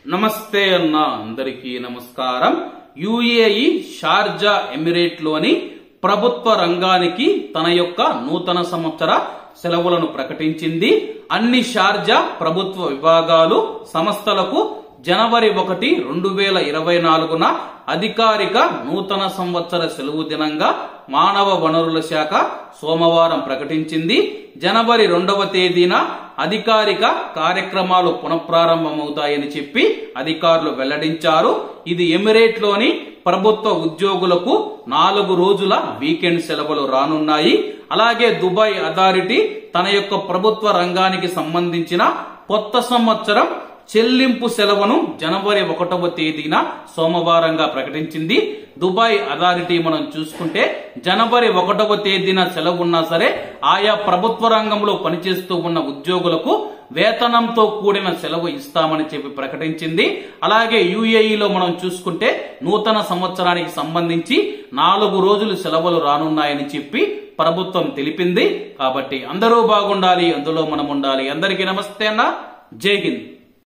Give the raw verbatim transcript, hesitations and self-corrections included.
నమస్తే అన్న అందరికీ నమస్కారం। యుఏఈ షార్జా ఎమిరేట్ లోని ప్రభుత్వ రంగానికి తన యొక్క నూతన సంవత్సర సెలవులను ప్రకటించింది। అన్ని షార్జా ప్రభుత్వ విభాగాలు సంస్థలకు జనవరి ఒకటి రెండు వేల ఇరవై నాలుగున అధికారిక నూతన సంవత్సర సెలవు దినంగా మానవ వనరుల శాఖ సోమవారం ప్రకటించింది। జనవరి రెండవ తేదీన అధికారిక కార్యక్రమాలు పునఃప్రారంభమవుతాయని చెప్పి అధికారులు వెల్లడించారు। ఇది ఎమిరేట్ లోని ప్రభుత్వ ఉద్యోగులకు నాలుగు రోజుల వీకెండ్ సెలవులు రానున్నాయి। అలాగే దుబాయ్ అథారిటీ తన యొక్క ప్రభుత్వ రంగానికి సంబంధించిన కొత్త సంవత్సరం చెల్లింపు సెలవును జనవరి ఒకటవ తేదీన సోమవారంగా ప్రకటించింది। దుబాయ్ అథారిటీ మనం చూసుకుంటే జనవరి ఒకటవ తేదీన సెలవు ఉన్నా సరే ఆయా ప్రభుత్వ రంగంలో పనిచేస్తూ ఉన్న ఉద్యోగులకు వేతనంతో కూడిన సెలవు ఇస్తామని చెప్పి ప్రకటించింది। అలాగే యుఏఈలో మనం చూసుకుంటే నూతన సంవత్సరానికి సంబంధించి నాలుగు రోజులు సెలవులు రానున్నాయని చెప్పి ప్రభుత్వం తెలిపింది। కాబట్టి అందరూ బాగుండాలి, అందులో మనం ఉండాలి। అందరికీ నమస్తే అన్న, జై హింద్।